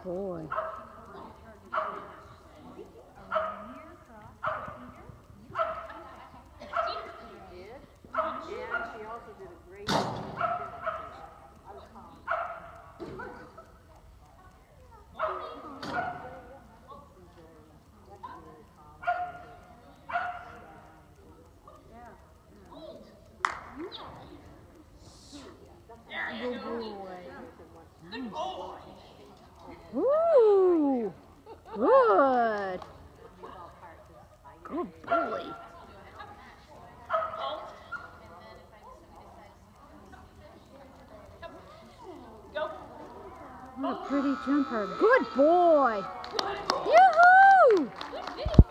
boy. And she also did a great job. I was calm. Good boy. Good boy. Ooh, good. Good boy. What a pretty jumper. Good boy. Yoo-hoo!